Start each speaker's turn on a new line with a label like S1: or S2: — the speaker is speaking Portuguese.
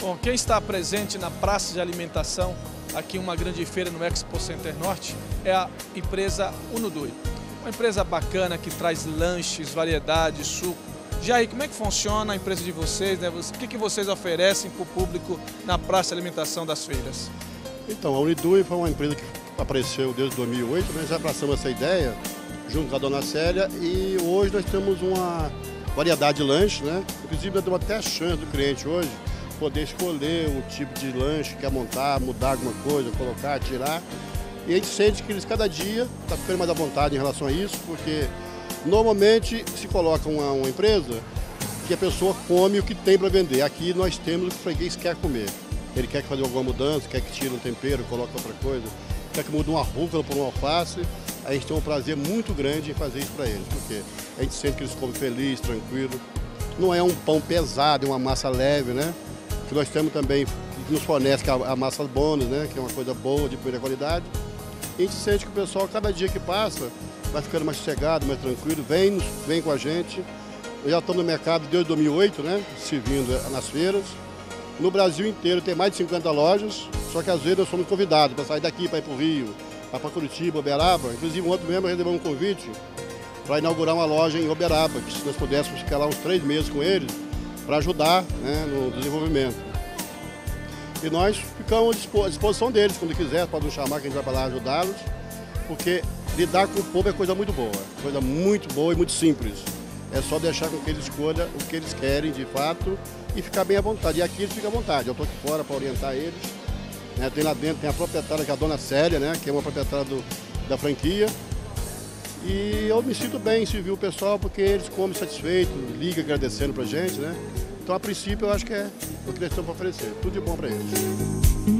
S1: Bom, quem está presente na praça de alimentação, aqui em uma grande feira no Expo Center Norte, é a empresa Unudui. Uma empresa bacana que traz lanches, variedades, suco. Jair, como é que funciona a empresa de vocês, né? O que vocês oferecem para o público na praça de alimentação das feiras?
S2: Então, a Unidui foi uma empresa que apareceu desde 2008, nós já abraçamos essa ideia junto com a dona Célia e hoje nós temos uma variedade de lanches, né? Inclusive, nós damos até a chance do cliente hoje poder escolher o tipo de lanche que quer montar, mudar alguma coisa, colocar, tirar. E a gente sente que eles cada dia estão ficando mais à vontade em relação a isso, porque normalmente se coloca uma empresa que a pessoa come o que tem para vender. Aqui nós temos o que o freguês quer comer. Ele quer fazer alguma mudança, quer que tire um tempero, coloque outra coisa, quer que mude uma rúcula por uma alface. A gente tem um prazer muito grande em fazer isso para eles, porque a gente sente que eles comem feliz, tranquilo. Não é um pão pesado, é uma massa leve, né? Que nós temos também, que nos fornece a massa bônus, né? Que é uma coisa boa, de primeira qualidade. E a gente sente que o pessoal, cada dia que passa, vai ficando mais sossegado, mais tranquilo, vem com a gente. Eu já estou no mercado desde 2008, né? Servindo nas feiras. No Brasil inteiro tem mais de 50 lojas, só que às vezes nós somos convidados para sair daqui, para ir para o Rio, para Curitiba, Uberaba. Inclusive, ontem mesmo recebemos um convite para inaugurar uma loja em Uberaba, que se nós pudéssemos ficar lá uns 3 meses com eles, para ajudar, né, no desenvolvimento. E nós ficamos à disposição deles, quando quiser, podem nos chamar que a gente vai para lá ajudá-los, porque lidar com o povo é coisa muito boa e muito simples. É só deixar com que eles escolham o que eles querem de fato e ficar bem à vontade. E aqui eles ficam à vontade. Eu estou aqui fora para orientar eles. Né? Tem lá dentro, tem a proprietária, que é a dona Célia, né? Que é uma proprietária da franquia. E eu me sinto bem em servir o pessoal, porque eles comem satisfeitos, ligam agradecendo para a gente, né? Então, a princípio, eu acho que é o que eles estão para oferecer. Tudo de bom para eles.